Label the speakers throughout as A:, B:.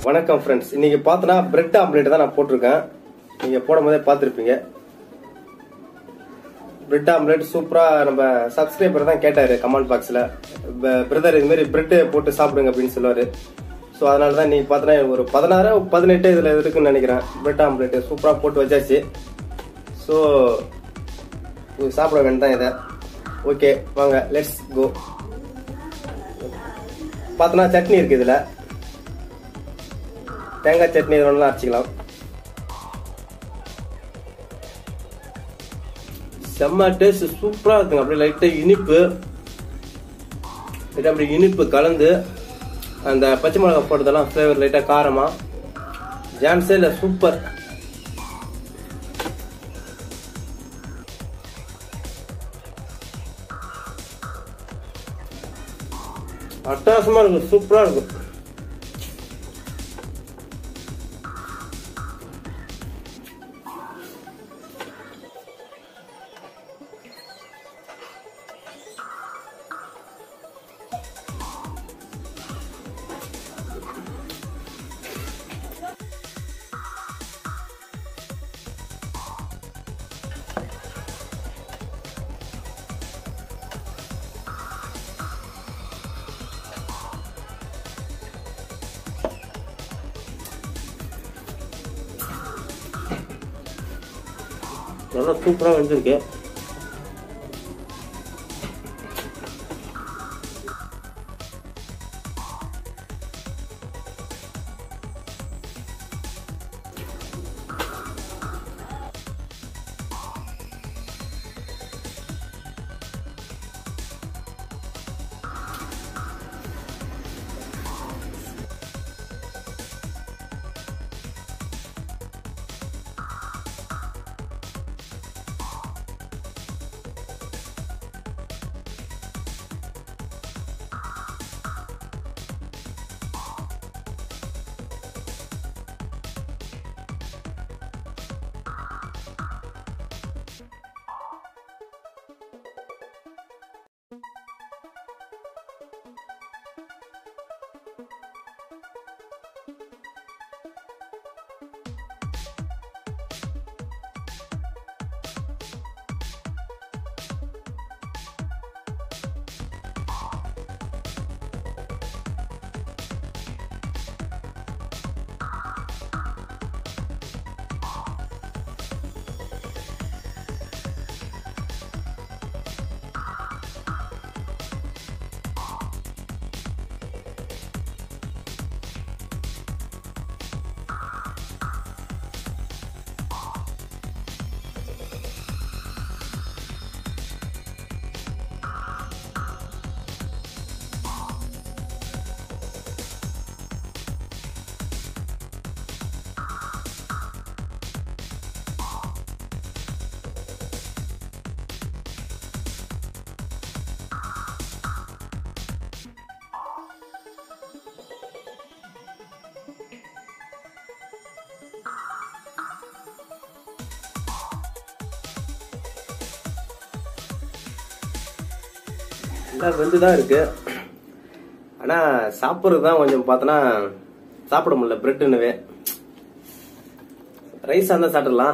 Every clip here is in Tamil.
A: வணக்கம் ஃப்ரெண்ட்ஸ். இன்னைக்கு பார்த்தனா பிரெட் ஆம்லெட் தான் நான் போட்டிருக்கேன். நீங்க போடும்போதே பார்த்துருப்பீங்க. பிரெட் ஆம்லெட் சூப்பரா நம்ம சப்ஸ்கிரைபர் தான் கேட்டாரு கமெண்ட் பாக்ஸ்ல, பிரதர் இது மாதிரி பிரெட் போட்டு சாப்பிடுங்க அப்படின்னு சொல்லுவாரு. ஸோ அதனால தான் நீங்க பார்த்தனா ஒரு 16-18 இதுல இருக்குன்னு நினைக்கிறேன். பிரெட் ஆம்லெட் சூப்பரா போட்டு வச்சாச்சு. ஸோ சாப்பிட வேண்டாம் இதை. ஓகே வாங்க லெட்ஸ் கோ. பார்த்தனா சட்னி இருக்கு, இதுல தேங்காய் சட்னி இதெல்லாம் அரைச்சிக்கலாம். செம்ம டேஸ்ட் சூப்பரா இருக்குங்க. அப்படியே லைட்டா இனிப்பு, அப்படி இனிப்பு கலந்து அந்த பச்சை மிளகாய் போட்டதெல்லாம் ஃபிளேவர் லைட்டா காரமா ஜான்ஸே இல்ல, சூப்பர். அட்டகாசமா இருக்கு, சூப்பரா இருக்கும். நல்லா சூப்பரா வந்துருக்கு. எல்லாம் வெந்துதான் இருக்கு. ஆனா சாப்பிட்றது தான் கொஞ்சம் பார்த்தோன்னா சாப்பிட முடியல. பிரெட்னுவே ரைஸா இருந்தா சாப்பிடலாம்.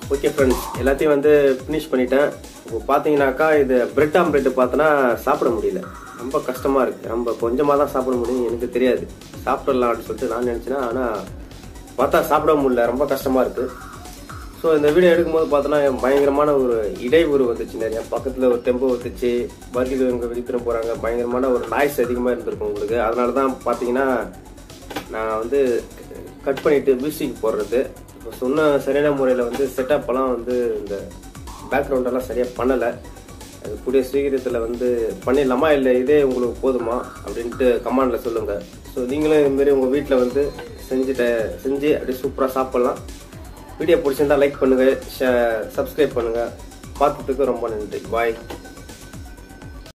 A: ஓகே ஃப்ரெண்ட்ஸ், எல்லாத்தையும் வந்து ஃபினிஷ் பண்ணிட்டேன். இப்போ பார்த்தீங்கன்னாக்கா இது பிரெட் ஆம்லெட் பார்த்தோன்னா சாப்பிட முடியல, ரொம்ப கஷ்டமாக இருக்குது. நம்ம கொஞ்சமாக தான் சாப்பிட முடியும், எனக்கு தெரியாது. சாப்பிடலாம் அப்படின்னு சொல்லிட்டு நான் நினச்சேன்னா, ஆனால் பார்த்தா சாப்பிட முடியல, ரொம்ப கஷ்டமாக இருக்குது. ஸோ இந்த வீடியோ எடுக்கும்போது பார்த்தோன்னா பயங்கரமான ஒரு இடையூறு வந்துச்சு. நிறையா பக்கத்தில் ஒரு டெம்போ வந்துச்சு, பர்கர் இவங்க விற்கிற போகிறாங்க, பயங்கரமான ஒரு நாய்ஸ் அதிகமாக இருந்திருக்கும் உங்களுக்கு. அதனால தான் பார்த்தீங்கன்னா நான் வந்து கட் பண்ணிவிட்டு மியூசிக் போடுறது. இப்போ சொன்ன சரியான முறையில் வந்து செட்டப்பெல்லாம் வந்து இந்த பேக்ரவுண்டெல்லாம் சரியாக பண்ணலை. அது கூடிய சீக்கிரத்தில் வந்து பண்ணிடலாமா இல்லை இதே உங்களுக்கு போதுமா அப்படின்ட்டு கமெண்டில் சொல்லுங்கள். ஸோ நீங்களும் இதுமாரி உங்கள் வீட்டில் வந்து செஞ்சு அப்படியே சூப்பராக சாப்பிட்லாம். வீடியோ பிடிச்சிருந்தா லைக் பண்ணுங்கள், சப்ஸ்கிரைப் பண்ணுங்கள். பார்த்ததுக்கு ரொம்ப நன்றி. பாய்.